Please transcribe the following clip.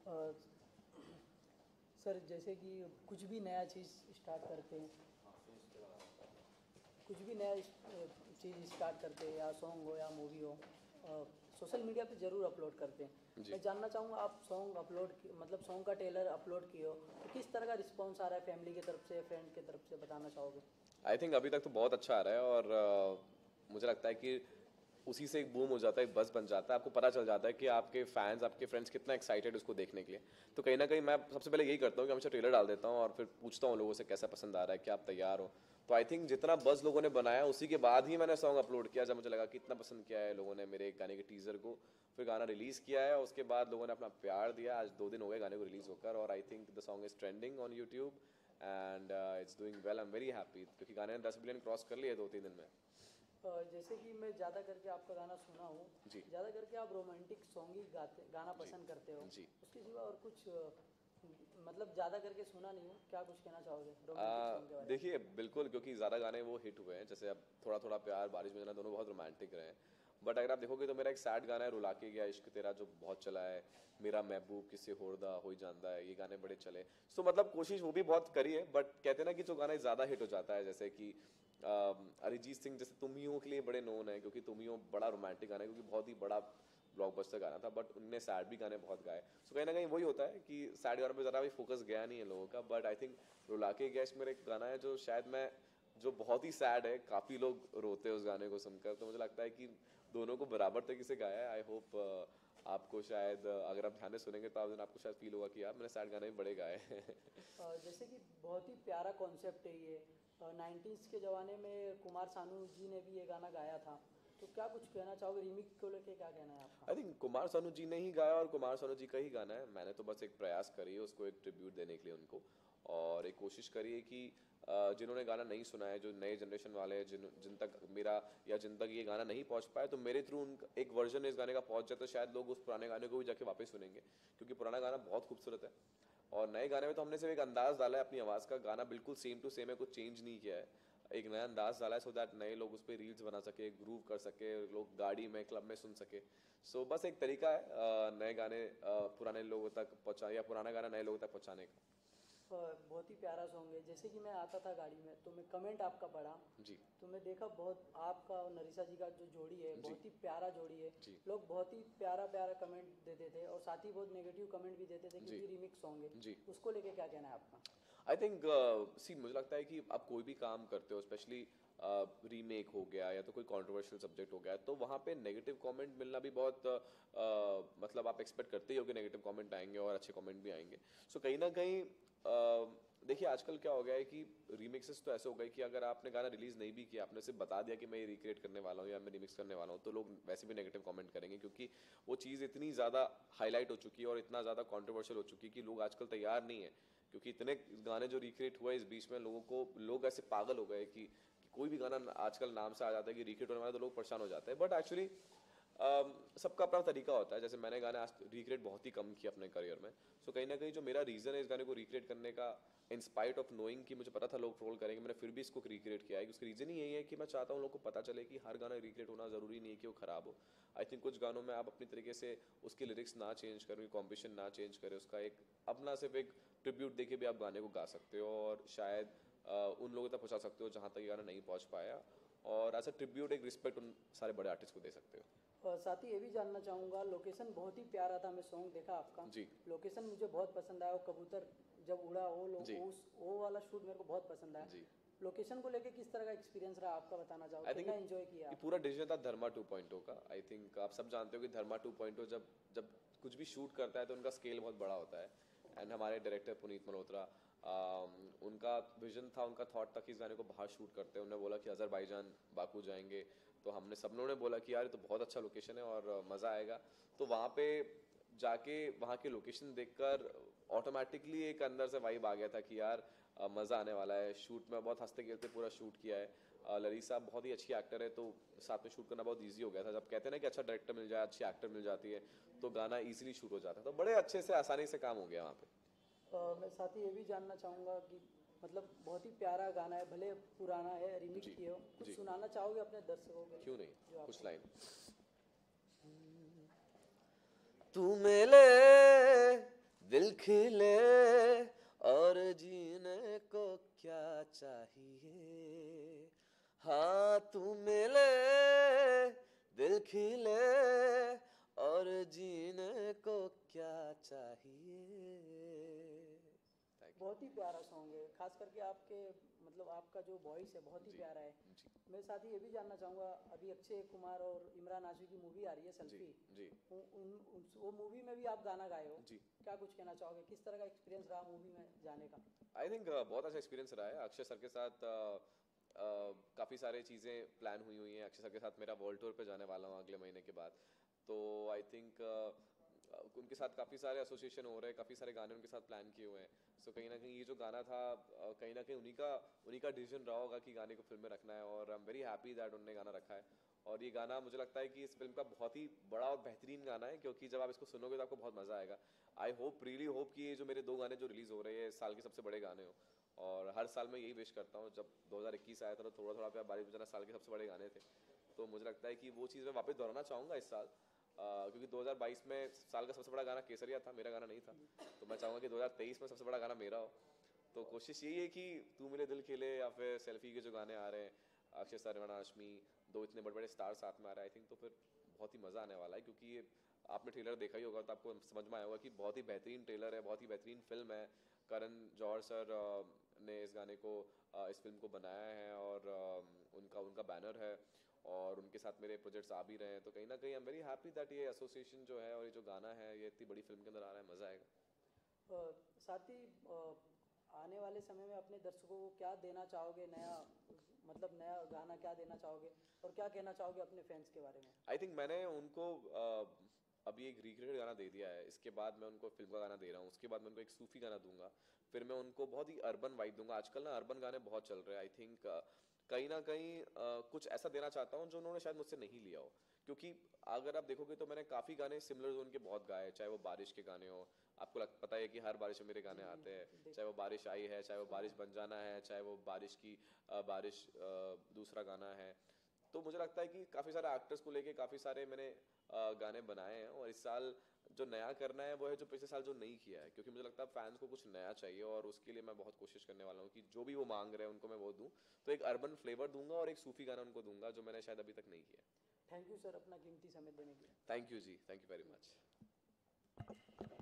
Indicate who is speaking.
Speaker 1: अ, sir जैसे कि कुछ भी नया चीज़ स्टार्ट करते हैं, कुछ भी नया चीज़ स्टार्ट करते हैं, या सॉन्ग हो या मूवी हो, सोशल मीडिया पे ज़रूर अपलोड करते हैं।
Speaker 2: जी।
Speaker 1: मैं जानना चाहूँगा, आप सॉन्ग अपलोड मतलब सॉन्ग का टेलर अपलोड किए हो तो किस तरह का रिस्पॉन्स आ रहा है, फैमिली की तरफ से, फ्रेंड की तरफ से, बताना चाहोगे?
Speaker 2: आई थिंक अभी तक तो बहुत अच्छा आ रहा है और मुझे लगता है कि उसी से एक बूम हो जाता है, एक बस बन जाता है, आपको पता चल जाता है कि आपके फैंस, आपके फ्रेंड्स कितना एक्साइटेड उसको देखने के लिए। तो कहीं ना कहीं मैं सबसे पहले यही करता हूँ कि हमेशा ट्रेलर डाल देता हूँ और फिर पूछता हूँ लोगों से कैसा पसंद आ रहा है, क्या आप तैयार हो। तो आई थिंक जितना बज़ लोगों ने बनाया उसी के बाद ही मैंने सॉन्ग अपलोड किया, जब मुझे लगा कि इतना पसंद किया है लोगों ने मेरे एक गाने के टीज़र को। फिर गाना रिलीज़ किया है, उसके बाद लोगों ने अपना प्यार दिया। आज 2 दिन हो गए गाने को रिलीज़ होकर और I think the song is trending on YouTube and it's doing well. I am very happy क्योंकि गाने ने 10 बिलियन क्रॉस कर लिए 2-3 दिन में।
Speaker 1: जैसे कि मैं ज़्यादा करके आपका गाना सुना हूँ,
Speaker 2: जी
Speaker 1: ज़्यादा करके आप रोमांटिक सॉन्ग ही गाना
Speaker 2: जी
Speaker 1: पसंद करते हो।
Speaker 2: जी।
Speaker 1: उसके सिवा और कुछ मतलब ज़्यादा करके सुना नहीं हूँ, क्या कुछ कहना चाहोगे रोमांटिक सॉन्ग के बारे में?
Speaker 2: देखिए बिल्कुल, क्योंकि ज़्यादा गाने वो हिट हुए हैं, जैसे अब थोड़ा थोड़ा प्यार, बारिश में जाना, दोनों बहुत रोमांटिक रहे हैं। बट अगर आप देखोगे तो मेरा एक सैड गाना है, रुला के गया इश्क तेरा, जो बहुत चला है। मेरा महबूब किसे होरदा हो ही जानदा है, ये गाने बड़े चले। सो मतलब कोशिश वो भी बहुत करी है, बट कहते हैं ना कि जो गाना ज़्यादा हिट हो जाता है, जैसे कि अरिजीत सिंह जैसे तुम ही हो के लिए बड़े नोन है, क्योंकि तुम ही हो बड़ा रोमांटिक गाना है, क्योंकि बहुत ही बड़ा ब्लॉकबस्टर गाना था, बट उनने सैड भी गाने बहुत गाए। सो कहीं ना कहीं वही होता है कि सैड गानों पे ज़्यादा भी फोकस गया नहीं है लोगों का। बट आई थिंक रुला के गया मेरा एक गाना है जो शायद मैं, जो बहुत ही सैड है, काफ़ी लोग रोते हैं उस गाने को सुनकर। तो मुझे लगता है कि दोनों को बराबर तरीके से गाया है। आई होप आपको शायद अगर आप ध्यान से सुनेंगे तो आपको शायद फील होगा कि यार मैंने सैड गाने भी बड़े गाए हैं।
Speaker 1: जैसे कि बहुत ही प्यारा कॉन्सेप्ट है ये। 90s के ज़माने में कुमार सानू जी ने भी ये गाना गाया था, तो क्या कुछ कहना चाहोगे रीमिक्स को लेके, क्या कहना है आपका?
Speaker 2: आई थिंक कुमार सानू जी ने ही गाया और कुमार सानू जी का ही गाना है। मैंने तो बस एक प्रयास करी है उसको एक ट्रिब्यूट देने के लिए उनको, और एक कोशिश करी है कि जिन्होंने गाना नहीं सुना है, जो नए जनरेशन वाले हैं, जिन जिन तक मेरा या जिन तक ये गाना नहीं पहुंच पाया, तो मेरे थ्रू उन एक वर्जन इस गाने का पहुंच जाए तो शायद लोग उस पुराने गाने को भी जाके वापस सुनेंगे, क्योंकि पुराना गाना बहुत खूबसूरत है। और नए गाने में तो हमने सिर्फ एक अंदाज डाला है अपनी आवाज़ का, गाना बिल्कुल सेम टू सेम है, कुछ चेंज नहीं किया है। एक नया अंदाज डाला है सो दैट नए लोग उस पर रील्स बना सके, ग्रूव कर सके, लोग गाड़ी में, क्लब में सुन सके। सो बस एक तरीका है नए गाने पुराने लोगों तक पहुँचा, या पुराना गाना नए लोगों तक पहुँचाने का।
Speaker 1: बहुत ही प्यारा सॉन्ग है। जैसे कि मैं आता था गाड़ी में तो मैं कमेंट आपका पढ़ा,
Speaker 2: जी
Speaker 1: तो मैं देखा बहुत आपका और नरीसा जी का जो जोड़ी है
Speaker 2: जी
Speaker 1: बहुत ही प्यारा जोड़ी है।
Speaker 2: जी
Speaker 1: लोग बहुत ही प्यारा प्यारा कमेंट देते थे और साथ ही बहुत नेगेटिव कमेंट भी देते थे,
Speaker 2: जी
Speaker 1: क्योंकि रीमिक्स सॉन्ग है।
Speaker 2: जी।
Speaker 1: उसको लेके क्या कहना है आपका?
Speaker 2: आई थिंक सी मुझे लगता है कि आप कोई भी काम करते हो, स्पेशली रीमेक हो गया या तो कोई कंट्रोवर्शियल सब्जेक्ट हो गया, तो वहाँ पे नेगेटिव कमेंट मिलना भी बहुत मतलब आप एक्सपेक्ट करते ही हो कि नेगेटिव कमेंट आएंगे और अच्छे कमेंट भी आएंगे। सो कहीं ना कहीं देखिए आजकल क्या हो गया है कि रीमिक्सेस तो ऐसे हो गए कि अगर आपने गाना रिलीज नहीं भी किया, आपने सिर्फ बता दिया कि मैं ये रिक्रिएट करने वाला हूँ या मैं रिमिक्स करने वाला हूँ, तो लोग वैसे भी नेगेटिव कमेंट करेंगे, क्योंकि वो चीज़ इतनी ज़्यादा हाईलाइट हो चुकी है और इतना ज़्यादा कंट्रोवर्शियल हो चुकी है कि लोग आजकल तैयार नहीं है, क्योंकि इतने गाने जो रिक्रिएट हुए इस बीच में, लोग ऐसे पागल हो गए कि कोई भी गाना आजकल नाम से आ जाता है कि रिक्रिएट होने वाला, तो लोग परेशान हो जाते हैं। बट एक्चुअली सबका अपना तरीका होता है। जैसे मैंने गाने आज रिक्रिएट बहुत ही कम किया अपने करियर में। सो कहीं ना कहीं जो मेरा रीज़न है इस गाने को रिक्रिएट करने का, इन स्पाइट ऑफ नोइंग कि मुझे पता था लोग ट्रोल करेंगे, मैंने फिर भी इसको रिक्रिएट किया है। उसका रीज़न ही यही है कि मैं चाहता हूँ लोगों को पता चले कि हर गाना रिक्रिएट होना ज़रूरी नहीं है कि वो ख़राब हो। आई थिंक कुछ गानों में आप अपनी तरीके से उसकी लिरिक्स ना चेंज करें, कॉम्पोजिशन ना चेंज करें, उसका एक अपना सिर्फ एक ट्रिब्यूट देके भी आप गाने को गा सकते हो और शायद उन लोगों तक पहुंचा सकते हो जहां तक ये गाना नहीं पहुंच पाया, और एज अ ट्रिब्यूट एक रिस्पेक्ट उन सारे बड़े आर्टिस्ट को दे सकते हो।
Speaker 1: और साथ ही ये भी जानना चाहूँगा, लोकेशन बहुत ही प्यारा था, मैं सॉन्ग देखा आपका,
Speaker 2: जी
Speaker 1: लोकेशन मुझे बहुत पसंद आया। वो कबूतर जब उड़ा,
Speaker 2: जी
Speaker 1: वो वाला शूट मेरे को बहुत पसंद आया।
Speaker 2: जी।
Speaker 1: लोकेशन को लेके किस तरह का एक्सपीरियंस रहा आपका, बताना चाहो,
Speaker 2: आई थिंक
Speaker 1: कितना एंजॉय किया
Speaker 2: ये
Speaker 1: आपने?
Speaker 2: पूरा डिसीजन था धर्मा 2.0 का। आई थिंक आप सब जानते हो कि धर्मा 2.0 जब जब कुछ भी शूट करता है तो उनका स्केल बहुत बड़ा होता है। एंड हमारे डायरेक्टर पुनीत मल्होत्रा, उनका विजन था, उनका थॉट था कि इस गाने को बाहर शूट करते हैं। उन्होंने बोला कि अजरबैजान, बाकू जाएंगे, तो हमने सब लोगों ने बोला कि यार ये तो बहुत अच्छा लोकेशन है और मज़ा आएगा। तो वहाँ पे जाके वहाँ के लोकेशन देखकर ऑटोमेटिकली एक अंदर से वाइब आ गया था कि यार मज़ा आने वाला है। शूट में बहुत हंसते खेलते पूरा शूट किया है। ललिसा बहुत ही अच्छी एक्टर है, तो साथ में शूट करना बहुत इजी हो गया था। जब कहते हैं ना कि अच्छा डायरेक्टर मिल जाए, अच्छी एक्टर मिल जाती है, तो गाना इजीली शूट हो जाता है। तो बड़े अच्छे से आसानी से काम हो गया वहाँ पे।
Speaker 1: मैं साथ ही ये भी जानना चाहूँगा कि मतलब बहुत ही प्यारा गाना है, भले पुराना है, रिमिक्स
Speaker 2: जी
Speaker 1: किए हो, कुछ
Speaker 2: जी।
Speaker 1: सुनाना चाहोगे अपने दर्शकों के
Speaker 2: क्यों
Speaker 1: लिए
Speaker 2: नहीं,
Speaker 1: जो
Speaker 2: कुछ
Speaker 1: आपको?
Speaker 2: लाइन। तू मेले दिल खिले और जीने को क्या चाहिए, हाँ तू मिले, दिल खिले और जीने को क्या चाहिए।
Speaker 1: बहुत ही प्यारा सॉन्ग है, खास करके आपके मतलब आपका जो वॉइस है बहुत ही
Speaker 2: जी
Speaker 1: प्यारा है।
Speaker 2: जी
Speaker 1: मेरे साथ ही ये भी जानना चाहूँगा, अभी अक्षय कुमार और इमरान हाशमी की मूवी आ रही है
Speaker 2: जी
Speaker 1: सेल्फी,
Speaker 2: जी
Speaker 1: वो मूवी में भी आप गाना गाए हो,
Speaker 2: जी।
Speaker 1: क्या कुछ कहना चाहोगे, किस तरह का एक्सपीरियंस रहा मूवी में जाने का?
Speaker 2: आई थिंक बहुत अच्छा एक्सपीरियंस रहा है। अक्षय सर के साथ काफ़ी सारी चीज़ें प्लान हुई हैं। अक्षय सर के साथ मेरा वर्ल्ड टूर पे जाने वाला हूँ अगले महीने के बाद। तो आई थिंक उनके साथ काफ़ी सारे एसोसिएशन हो रहे हैं, काफ़ी सारे गाने उनके साथ प्लान किए हुए हैं। सो कहीं ना कहीं ये जो गाना था कहीं ना कहीं उन्हीं का डिसीजन रहा होगा कि गाने को फिल्म में रखना है, और I am very happy that उन्होंने गाना रखा है। और ये गाना मुझे लगता है कि इस फिल्म का बहुत ही बड़ा और बेहतरीन गाना है, क्योंकि जब आप इसको सुनोगे तो आपको बहुत मज़ा आएगा। आई होप, रियली होप कि ये जो मेरे 2 गाने जो रिलीज़ हो रहे हैं इस साल के सबसे बड़े गाने हो। और हर साल मैं यही विश करता हूँ। जब 2021 आया था तो थोड़ा थोड़ा पे बारिश बजाना साल के सबसे बड़े गाने थे। तो मुझे लगता है कि वो चीज़ मैं वापस दोहराना चाहूँगा इस साल, क्योंकि 2022 में साल का सबसे बड़ा गाना केसरिया था, मेरा गाना नहीं था। तो मैं चाहूँगा कि 2023 में सबसे बड़ा गाना मेरा हो। तो कोशिश यही है कि तू मेरे दिल खिले या फिर सेल्फी के जो गाने आ रहे हैं, अक्षय सर, इमरान हाशमी, 2 इतने बड़े बड़े स्टार साथ में आ रहे हैं, आई थिंक तो फिर बहुत ही मज़ा आने वाला है। क्योंकि ये आपने ट्रेलर देखा ही होगा तो आपको समझ में आया होगा कि बहुत ही बेहतरीन ट्रेलर है, बहुत ही बेहतरीन फिल्म है। करण जौहर सर ने इस गाने को इस फिल्म को बनाया है, और उनका उनका बैनर है, और उनके साथ मेरे प्रोजेक्ट्स आ भी रहे हैं। तो कहीं ना कहीं I am very happy that ये एसोसिएशन जो है और ये जो गाना है ये इतनी बड़ी फिल्म के अंदर आ रहा है, मज़ा आएगा।
Speaker 1: साथ ही आने वाले समय में अपने दर्शकों को क्या देना चाहोगे, नया मतलब नया गाना क्या देना चाहोगे, और क्या कहना चाहोगे अपने फैंस के बारे में?
Speaker 2: आई थिंक मैंने उनको अभी एक रिक्रिएटेड गाना दे दिया है, इसके बाद मैं उनको फिल्म का गाना दे रहा हूँ, उसके बाद मैं उनको एक सूफी गाना दूंगा, फिर मैं उनको बहुत ही अर्बन वाइब दूंगा। आजकल ना अर्बन गाने बहुत चल रहे हैं। आई थिंक कहीं ना कहीं कुछ ऐसा देना चाहता हूँ जो उन्होंने शायद मुझसे नहीं लिया हो। क्योंकि अगर आप देखोगे तो मैंने काफ़ी गाने सिमिलर जोन के बहुत गाए, चाहे वो बारिश के गाने हो, आपको पता है कि हर बारिश में मेरे गाने आते हैं, चाहे वो बारिश आई है, चाहे वो बारिश बन जाना है, चाहे वो बारिश की बारिश दूसरा गाना है। तो मुझे लगता है कि काफ़ी सारे एक्टर्स को लेके काफ़ी सारे मैंने गाने बनाए हैं, और इस साल जो नया करना है वो है जो पिछले साल जो नहीं किया है, क्योंकि मुझे लगता है फैंस को कुछ नया चाहिए, और उसके लिए मैं बहुत कोशिश करने वाला हूँ कि जो भी वो मांग रहे हैं उनको मैं वो दूँ। तो एक अर्बन फ्लेवर दूंगा और एक सूफी गाना उनको दूंगा जो मैंने शायद अभी तक नहीं किया।
Speaker 1: थैंक यू सर अपना कीमती समय देने के लिए।
Speaker 2: Thank you ji, thank you very much.